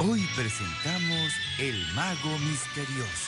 Hoy presentamos El Mago Misterioso.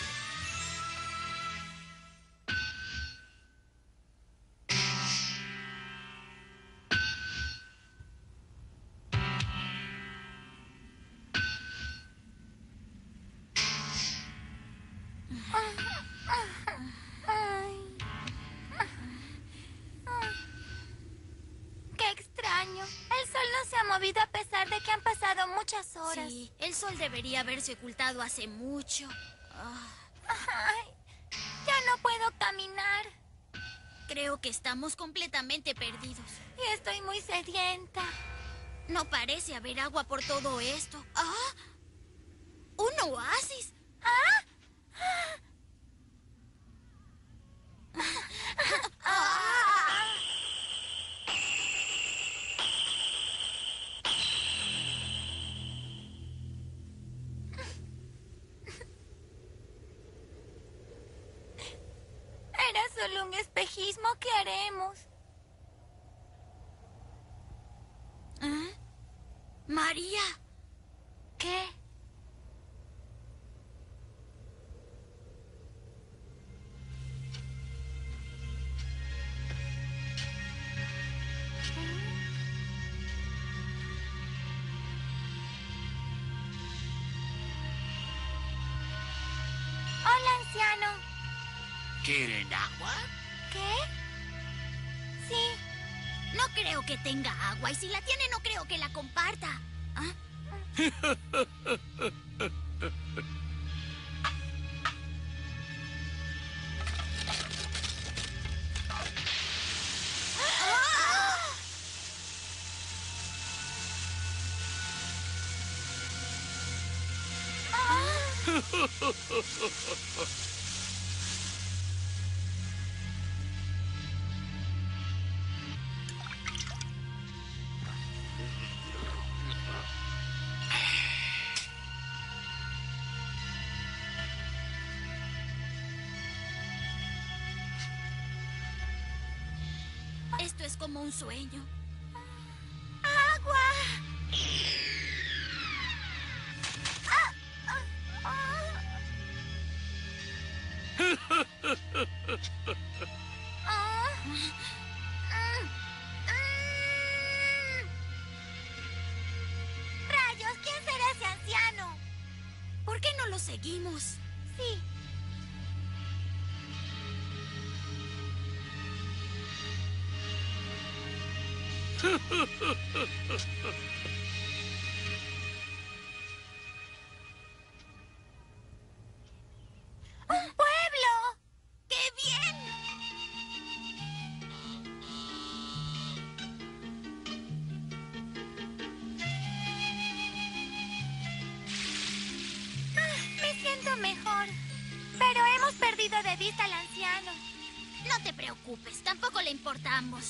¡Qué extraño! El sol no se ha movido a pesar de que han pasado muchas horas. Sí, el sol debería haberse ocultado hace mucho. Ay, ya no puedo caminar Creo que estamos completamente perdidos. y estoy muy sedienta. No parece haber agua por todo esto. ¡Ah! ¡Un oasis! Era solo un espejismo. ¿Qué haremos? ¿Ah? María. ¿Qué? Hola, anciano. ¿Quieren agua? ¿Qué? Sí. No creo que tenga agua y si la tiene no creo que la comparta. ¿Ah? Esto es como un sueño. ¡Agua! ¡Rayos! ¿Quién será ese anciano? ¿Por qué no lo seguimos? Sí. ¡Un pueblo! ¡Qué bien! Me siento mejor. Pero hemos perdido de vista al anciano. No te preocupes, tampoco le importamos.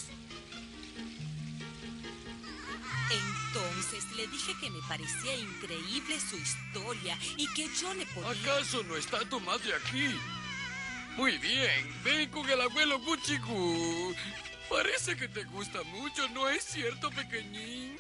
Entonces le dije que me parecía increíble su historia y que yo le podía... ¿Acaso no está tu madre aquí? Muy bien, ven con el abuelo Guchigu. Parece que te gusta mucho, ¿no es cierto, pequeñín?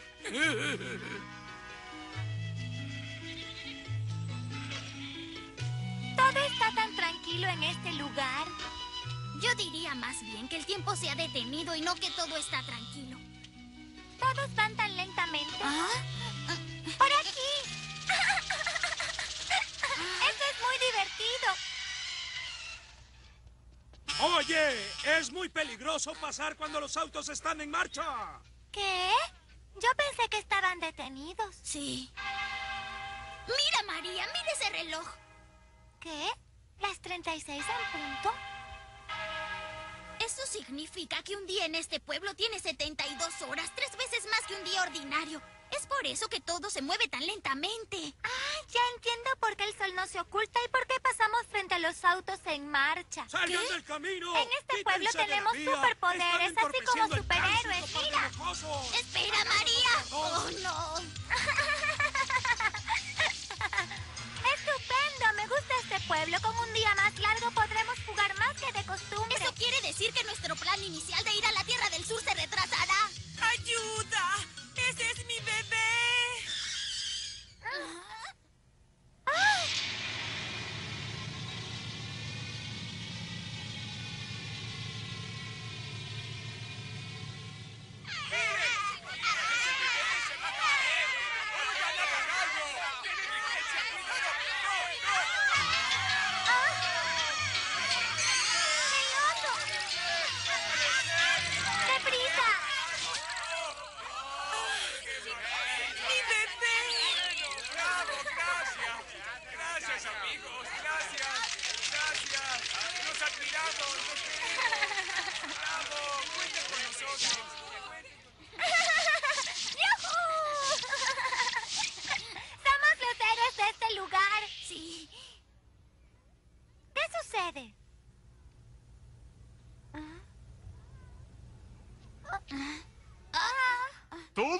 Todo está tan tranquilo en este lugar. Yo diría más bien que el tiempo se ha detenido y no que todo está tranquilo. Todos van tan lentamente. ¿Ah? ¡Por aquí! ¡Esto es muy divertido! Oye, es muy peligroso pasar cuando los autos están en marcha. ¿Qué? Yo pensé que estaban detenidos. Sí. Mira, María, mira ese reloj. ¿Qué? ¿Las 36 en punto? Eso significa que un día en este pueblo tiene 72 horas, 3 veces más que un día ordinario. Es por eso que todo se mueve tan lentamente. Ah, ya entiendo por qué el sol no se oculta y por qué pasamos frente a los autos en marcha. ¡Salgan del camino! En este pueblo ¡Quítense de la tenemos vía! superpoderes, ¡Están así como entorpeciendo el superhéroes! tránsito por ¡Mira! enojosos! ¡Espera, María! ¡Oh, no! ¡Estupendo! Me gusta este pueblo. Con un día más largo podremos jugar más que de costumbre. Eso quiere decir que nuestro plan inicial de ir a la Tierra del Sur se retrasará. ¡Ayuda! ¡Ese es mi bebé!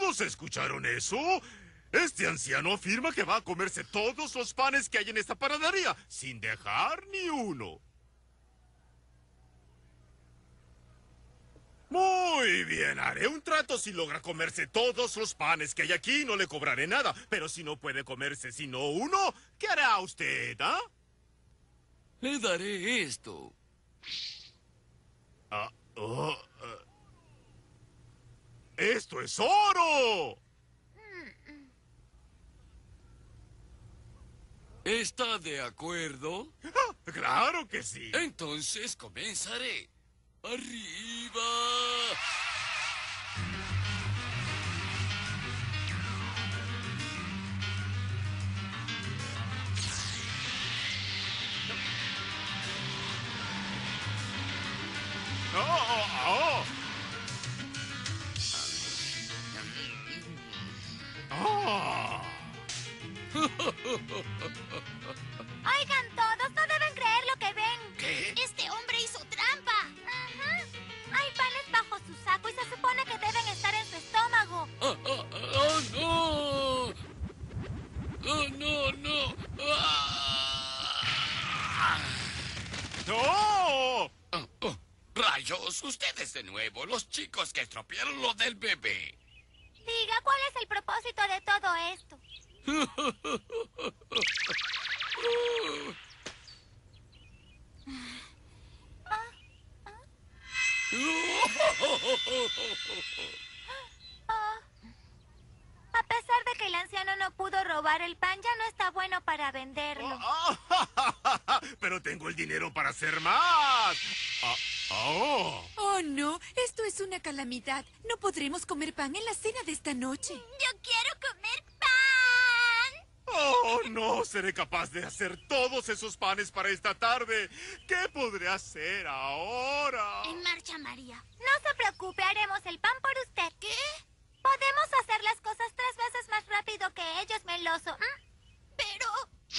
¿Todos escucharon eso? Este anciano afirma que va a comerse todos los panes que hay en esta panadería, sin dejar ni uno. Muy bien, haré un trato. Si logra comerse todos los panes que hay aquí, no le cobraré nada. Pero si no puede comerse sino uno, ¿qué hará usted, ah? Le daré esto. ¡Esto es oro! ¿Está de acuerdo? ¡Claro que sí! Entonces comenzaré. ¡Arriba! Oigan todos, no deben creer lo que ven. ¿Qué? Este hombre hizo trampa. Hay panes bajo su saco y se supone que deben estar en su estómago. ¡Oh, no! ¡Oh, no, no! ¡No! ¡Rayos! Ustedes de nuevo, los chicos que estropearon lo del bebé. Diga, ¿cuál es el propósito de todo esto? A pesar de que el anciano no pudo robar el pan, ya no está bueno para venderlo. Pero tengo el dinero para hacer más. Oh, no, esto es una calamidad. No podremos comer pan en la cena de esta noche. Yo quiero comer pan. Oh, no seré capaz de hacer todos esos panes para esta tarde. ¿Qué podré hacer ahora? En marcha, María. No se preocupe, haremos el pan por usted. ¿Qué? Podemos hacer las cosas 3 veces más rápido que ellos, Meloso. Pero...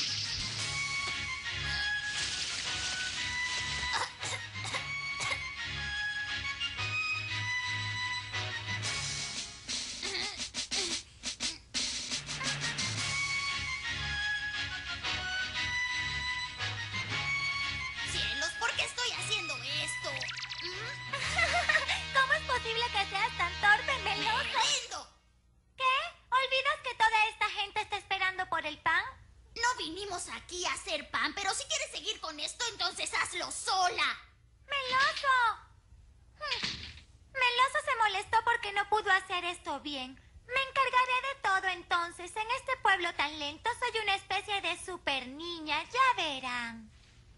¡Cielos! ¿Por qué estoy haciendo esto? ¿Cómo es posible que seas tan torpe, Meloso? ¡Lindo! ¿Qué? ¿Olvidas que toda esta gente está esperando por el pan? No vinimos aquí a hacer pan, pero si quieres seguir con esto, entonces hazlo sola. ¡Meloso! Meloso se molestó porque no pudo hacer esto bien. Me encargaré de todo entonces. En este pueblo tan lento soy una especie de super niña, ya verán.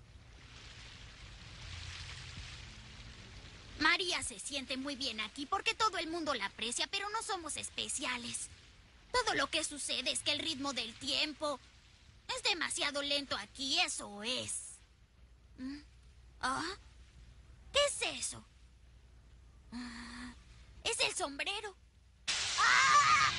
María se siente muy bien aquí porque todo el mundo la aprecia, pero no somos especiales. Todo lo que sucede es que el ritmo del tiempo es demasiado lento aquí, eso es. ¿Qué es eso? Es el sombrero. ¡Ah!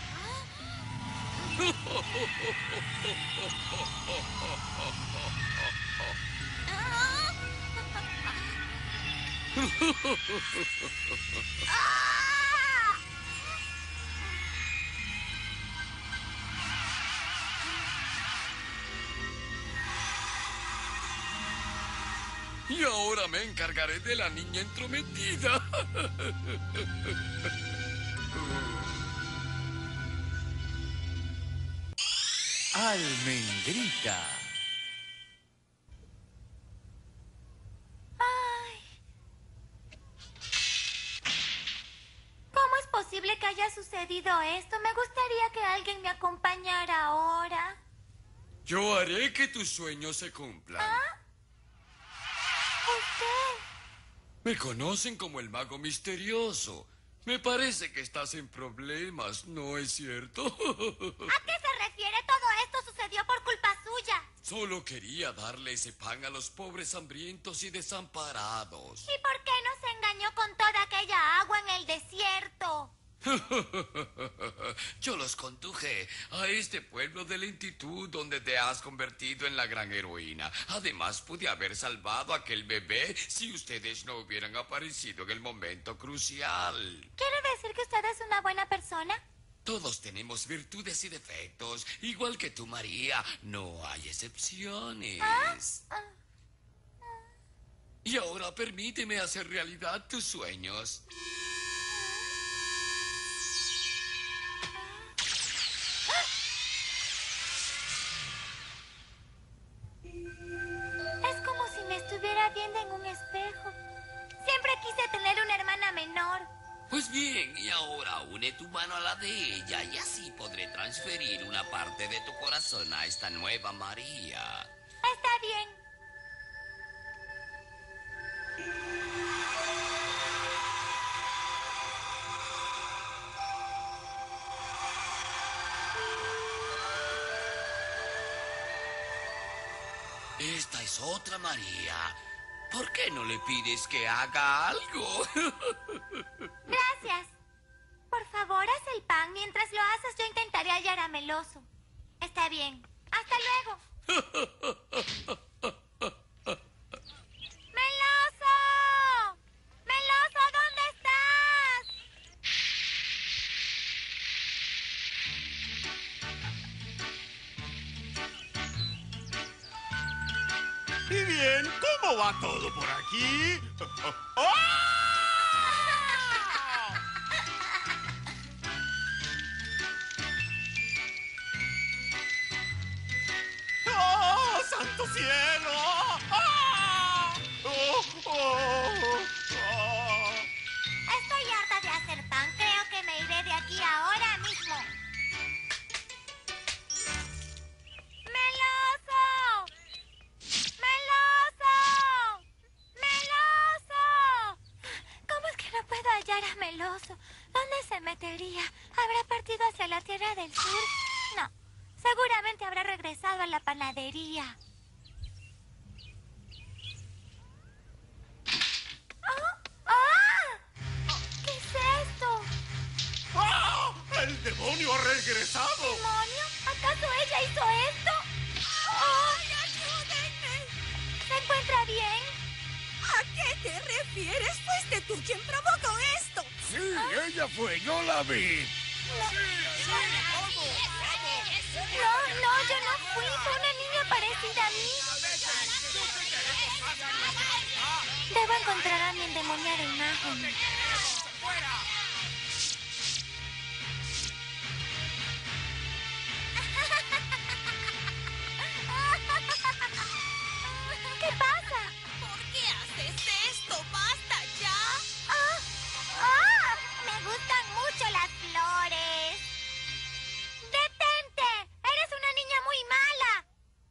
Y ahora me encargaré de la niña entrometida. Almendrita. ¿Cómo es posible que haya sucedido esto? Me gustaría que alguien me acompañara ahora. Yo haré que tus sueños se cumplan. ¿Usted? Me conocen como el mago misterioso. Me parece que estás en problemas, ¿no es cierto? ¿A qué se refiere? Todo esto sucedió por culpa suya. Solo quería darle ese pan a los pobres hambrientos y desamparados. ¿Y por qué nos engañó con toda aquella agua en el desierto? Yo los conduje a este pueblo de lentitud donde te has convertido en la gran heroína. Además, pude haber salvado a aquel bebé si ustedes no hubieran aparecido en el momento crucial. ¿Quiere decir que usted es una buena persona? Todos tenemos virtudes y defectos, igual que tú, María. No hay excepciones. Y ahora permíteme hacer realidad tus sueños. Es como si me estuviera viendo en un espejo. Siempre quise tener una hermana menor. Pues bien, y ahora une tu mano a la de ella y así podré transferir una parte de tu corazón a esta nueva María. Está bien. Esta es otra María. ¿Por qué no le pides que haga algo? Gracias. Por favor, haz el pan. Mientras lo haces, yo intentaré hallar a Meloso. Está bien. Hasta luego. ¡Meloso! ¡Meloso, ¿dónde estás? Y bien, ¿cómo va todo por aquí? ¡Oh! ¡Oh, santo cielo! ¡Ah! ¡Oh, oh, oh! Estoy harta de hacer pan. Creo que me iré de aquí ahora mismo. ¡Meloso! ¡Meloso! ¡Meloso! ¿Cómo es que no puedo hallar a Meloso? ¿Dónde se metería? ¿Habrá partido hacia la Tierra del Sur? No. Seguramente habrá regresado a la panadería. ¡Ah! ¡Ah! ¿Qué es esto? ¡Ah! ¡El demonio ha regresado! ¿Demonio? ¿Acaso ella hizo esto? ¡Ay, ayúdenme! ¿Se encuentra bien? ¿A qué te refieres? Fuiste tú quien provocó esto. Sí, ella fue, yo la vi. No, yo no fui. Fue una niña parecida a mí. Debo encontrar a mi endemoniada imagen. ¿Qué pasa? ¿Por qué haces esto? ¡Basta ya! ¡Ah! ¡Ah! Me gustan mucho las flores. ¡Detente! ¡Eres una niña muy mala!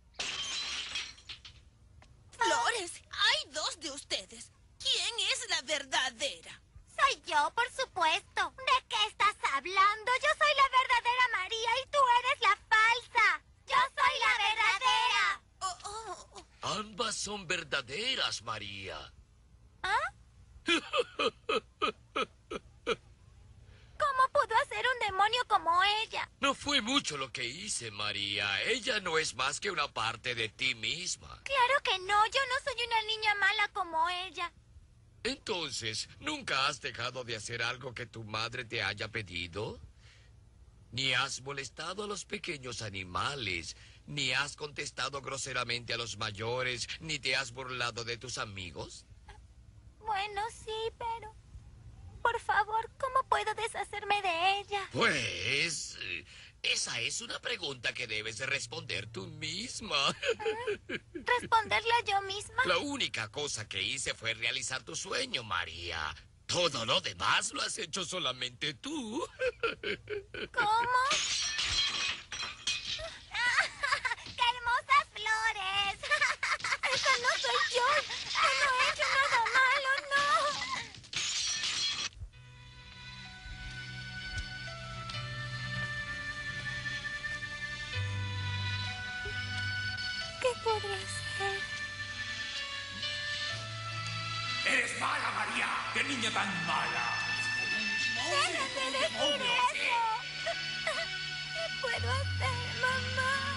Flores, hay dos de ustedes. ¿Quién es la verdadera? Soy yo, por supuesto. ¿De qué estás hablando? Yo soy la verdadera María y tú eres la falsa. Yo soy la verdadera. Oh, oh, oh. Ambas son verdaderas, María. ¿Ah? ¿Cómo pudo hacer un demonio como ella? No fue mucho lo que hice, María. Ella no es más que una parte de ti misma. Claro que no, yo no soy una niña mala como ella. Entonces, ¿nunca has dejado de hacer algo que tu madre te haya pedido? Ni has molestado a los pequeños animales, ni has contestado groseramente a los mayores, ni te has burlado de tus amigos. Bueno, sí, pero... Por favor, ¿cómo puedo deshacerme de ella? Pues, esa es una pregunta que debes de responder tú misma. ¿Responderla yo misma? La única cosa que hice fue realizar tu sueño, María. Todo lo demás lo has hecho solamente tú. ¿Cómo? ¡Qué hermosas flores! ¡Esa no soy yo! ¡Yo no he hecho nada malo, no! ¿Qué podré hacer? ¡Eres mala, María! ¡Qué niña tan mala! ¡Dejen de decir eso! ¿Qué puedo hacer, mamá?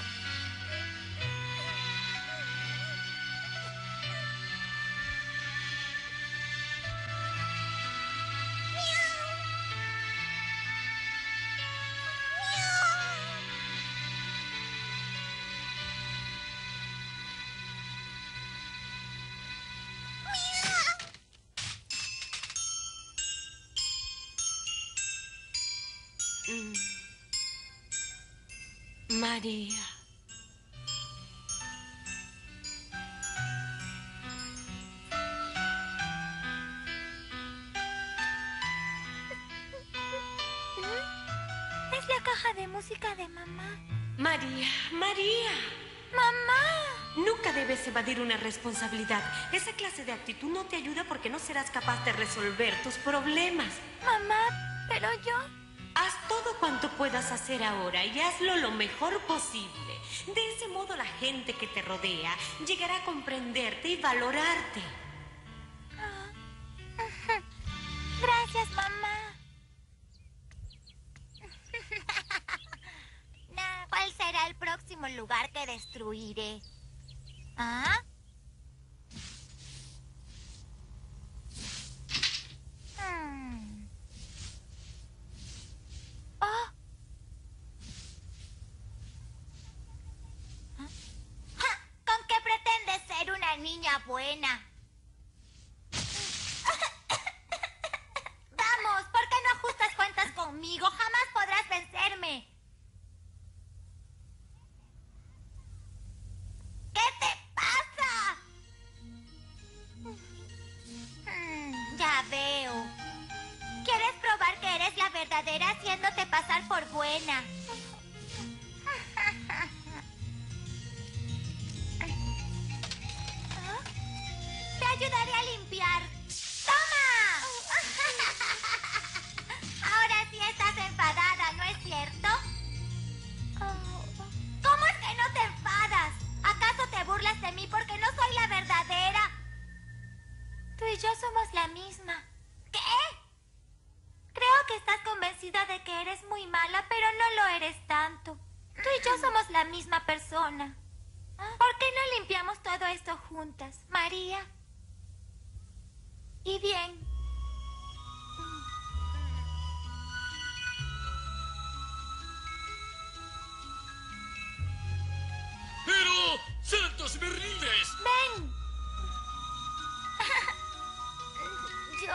María. Es la caja de música de mamá. María, María. ¡Mamá! Nunca debes evadir una responsabilidad. Esa clase de actitud no te ayuda porque no serás capaz de resolver tus problemas. Mamá, pero yo... Haz todo cuanto puedas hacer ahora y hazlo lo mejor posible. De ese modo la gente que te rodea llegará a comprenderte y valorarte. Gracias, mamá. ¿Cuál será el próximo lugar que destruiré? ¿Ah? Oh. ¿Con qué pretendes ser una niña buena? Vamos, ¿por qué no ajustas cuentas conmigo? Jamás podrás vencerme. ¿Qué te pasa? Ya veo. ¿Quieres probar que eres la verdadera haciéndote pasar por buena? Te ayudaré a limpiar. ¡Toma! Ahora sí estás enfadada, ¿no es cierto? ¿Cómo es que no te enfadas? ¿Acaso te burlas de mí porque no soy la verdadera? Tú y yo somos la misma. ¿Qué? Creo que estás convencida de que eres muy mala, pero no lo eres tanto. Tú y yo somos la misma persona. ¿Por qué no limpiamos todo esto juntas, María? Y bien. ¡Pero! ¡Santos berlines! ¡Ven! Yo...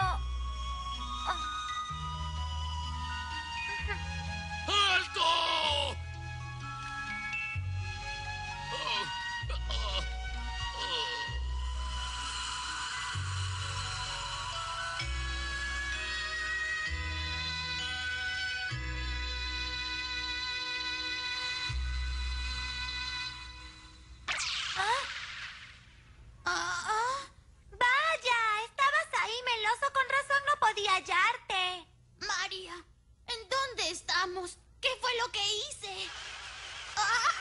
¡Alto! Oh, oh, oh. ¡Vaya! Estabas ahí, Meloso. Con razón no podía hallarte. María, ¿en dónde estamos? ¿Qué fue lo que hice? ¡Ah!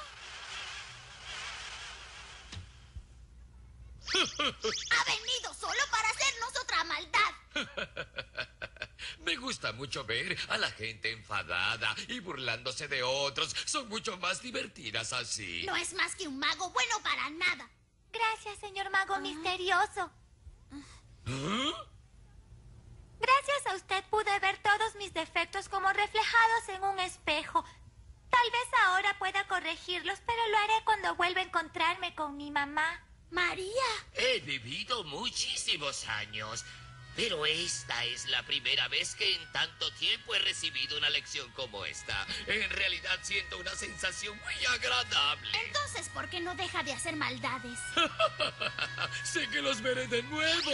Ha venido solo para hacernos otra maldad. Me gusta mucho ver a la gente enfadada y burlándose de otros. Son mucho más divertidas así. No es más que un mago bueno para nada. Gracias, señor mago misterioso. ¿Ah? Gracias a usted pude ver todos mis defectos como reflejados en un espejo. Tal vez ahora pueda corregirlos, pero lo haré cuando vuelva a encontrarme con mi mamá. María. He vivido muchísimos años, pero esta es la primera vez que en tanto tiempo he recibido una lección como esta. En realidad siento una sensación muy agradable. Entonces, ¿por qué no deja de hacer maldades? Sé que los veré de nuevo.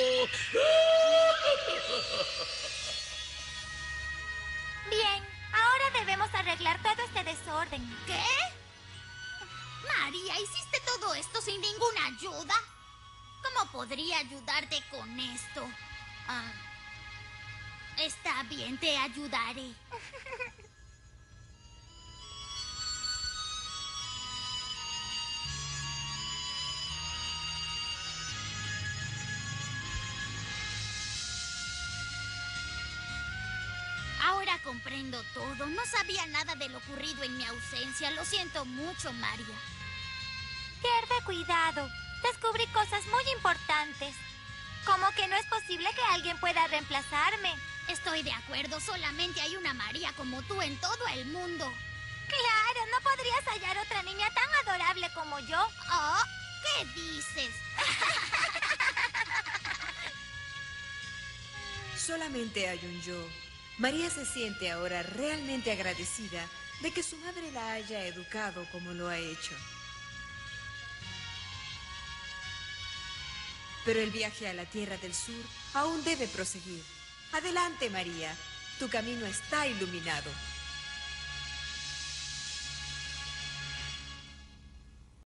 Bien, ahora debemos arreglar todo este desorden. ¿Qué? María, ¿hiciste todo esto sin ninguna ayuda? ¿Cómo podría ayudarte con esto? Está bien, te ayudaré. comprendo todo. No sabía nada de lo ocurrido en mi ausencia. Lo siento mucho, María. Pierde cuidado. Descubrí cosas muy importantes. Como que no es posible que alguien pueda reemplazarme. Estoy de acuerdo. Solamente hay una María como tú en todo el mundo. Claro, no podrías hallar otra niña tan adorable como yo. Oh, ¿qué dices? Solamente hay un yo. María se siente ahora realmente agradecida de que su madre la haya educado como lo ha hecho. Pero el viaje a la Tierra del Sur aún debe proseguir. Adelante, María. Tu camino está iluminado.